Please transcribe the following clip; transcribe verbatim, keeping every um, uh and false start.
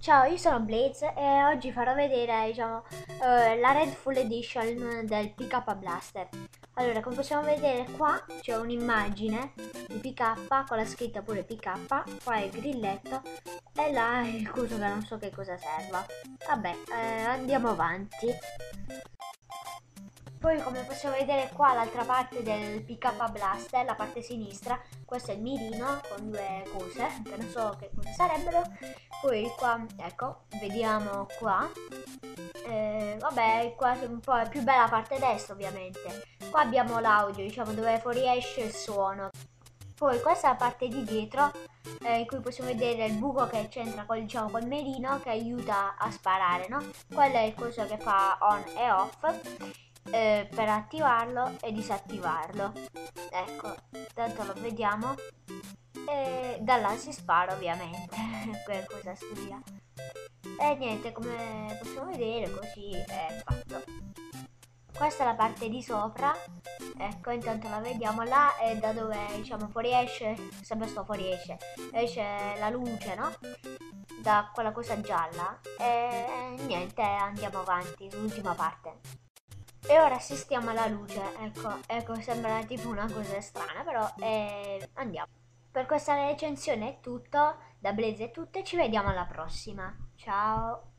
Ciao, io sono Blaze e oggi farò vedere, diciamo, eh, la Red Full Edition del P K Blaster. Allora, come possiamo vedere qua c'è un'immagine di P K con la scritta pure P K, qua è il grilletto e là è il coso che non so che cosa serva. Vabbè, eh, andiamo avanti. Poi come possiamo vedere qua l'altra parte del P K Blaster, la parte sinistra, questo è il mirino con due cose, che non so che cosa sarebbero. Poi qua, ecco, vediamo qua. Eh, vabbè, qua è un po' è più bella la parte destra ovviamente. Qua abbiamo l'audio, diciamo, dove fuoriesce il suono. Poi questa è la parte di dietro, eh, in cui possiamo vedere il buco che c'entra col, diciamo, col mirino che aiuta a sparare, no? Quello è il coso che fa on e off, eh, per attivarlo e disattivarlo. Ecco, tanto lo vediamo. E da là si spara ovviamente. Que- cosa studia. E niente, come possiamo vedere, così è fatto. Questa è la parte di sopra, ecco, intanto la vediamo. Là è da dove, diciamo, fuoriesce, sempre sto fuoriesce, esce la luce, no? Da quella cosa gialla. E niente, andiamo avanti sull'ultima parte. E ora assistiamo alla luce, ecco, ecco, sembra tipo una cosa strana, però eh, andiamo. Per questa recensione è tutto, da Blaze è tutto e ci vediamo alla prossima. Ciao!